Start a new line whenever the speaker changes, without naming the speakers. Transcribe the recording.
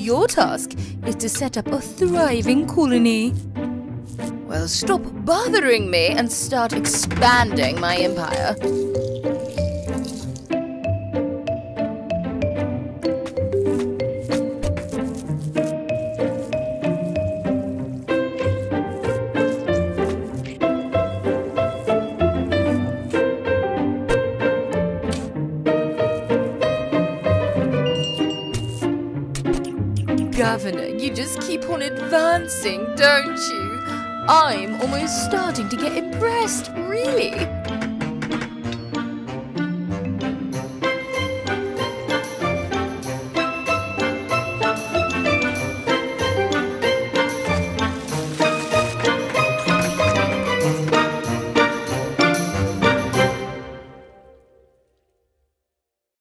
your task is to set up a thriving colony. Well, stop bothering me and start expanding my empire. Governor, you just keep on advancing, don't you? I'm almost starting to get impressed, really.